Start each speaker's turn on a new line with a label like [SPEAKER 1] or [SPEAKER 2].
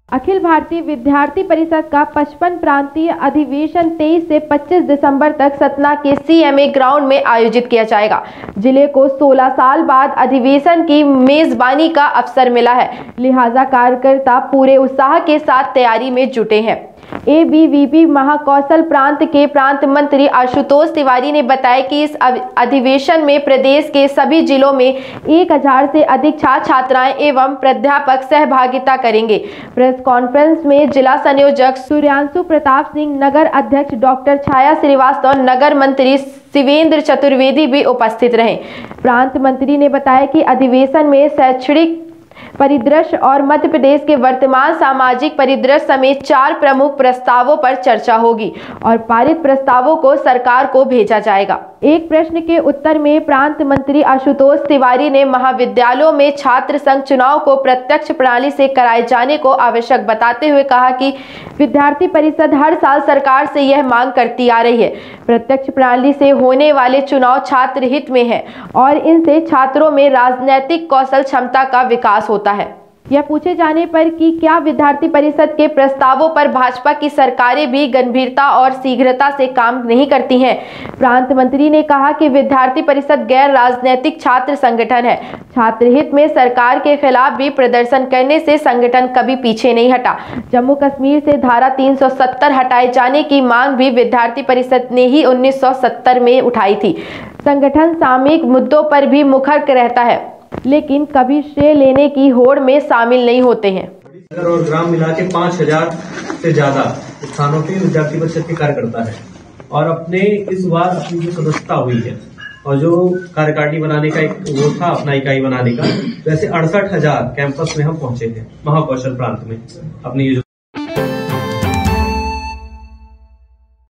[SPEAKER 1] अखिल भारतीय विद्यार्थी परिषद का 55 प्रांतीय अधिवेशन 23 से 25 दिसंबर तक सतना के CMA ग्राउंड में आयोजित किया जाएगा। जिले को 16 साल बाद अधिवेशन की मेजबानी का अवसर मिला है, लिहाजा कार्यकर्ता पूरे उत्साह के साथ तैयारी में जुटे हैं। ABVP महाकौशल प्रांत के प्रांत मंत्री आशुतोष तिवारी ने बताया कि इस अधिवेशन में प्रदेश के सभी जिलों में 1000 से अधिक छात्र छात्राएं एवं प्राध्यापक सहभागिता करेंगे। प्रेस कॉन्फ्रेंस में जिला संयोजक सूर्यांशु प्रताप सिंह, नगर अध्यक्ष डॉक्टर छाया श्रीवास्तव, नगर मंत्री शिवेंद्र चतुर्वेदी भी उपस्थित रहे। प्रांत मंत्री ने बताया कि अधिवेशन में शैक्षणिक परिदृश्य और मध्य प्रदेश के वर्तमान सामाजिक परिदृश्य समेत 4 प्रमुख प्रस्तावों पर चर्चा होगी और पारित प्रस्तावों को सरकार को भेजा जाएगा। एक प्रश्न के उत्तर में प्रांत मंत्री आशुतोष तिवारी ने महाविद्यालयों में छात्र संघ चुनाव को प्रत्यक्ष प्रणाली से कराए जाने को आवश्यक बताते हुए कहा कि विद्यार्थी परिषद हर साल सरकार से यह मांग करती आ रही है। प्रत्यक्ष प्रणाली से होने वाले चुनाव छात्र हित में है और इनसे छात्रों में राजनीतिक कौशल क्षमता का विकास होता है। यह पूछे जाने पर कि क्या विद्यार्थी परिषद के प्रस्तावों पर भाजपा की सरकारें भी गंभीरता और शीघ्रता से काम नहीं करती हैं, प्रांत मंत्री ने कहा कि विद्यार्थी परिषद गैर राजनीतिक छात्र संगठन है। छात्र हित में सरकार के खिलाफ भी प्रदर्शन करने से संगठन कभी पीछे नहीं हटा। जम्मू कश्मीर से धारा 370 हटाए जाने की मांग भी विद्यार्थी परिषद ने ही 1970 में उठाई थी। संगठन सामयिक मुद्दों पर भी मुखर रहता है, लेकिन कभी श्रेय लेने की होड़ में शामिल नहीं होते हैं।
[SPEAKER 2] नगर और ग्राम मिला के 5000 से ज्यादा स्थानों पे विद्यार्थी परिषद के कार्य करता है और अपने इस बार अपनी जो सदस्यता हुई है और जो कार्यकारिणी बनाने का एक वो था अपना इकाई बनाने का, वैसे 68,000 कैंपस में हम पहुंचे थे महाकौशल प्रांत में अपनी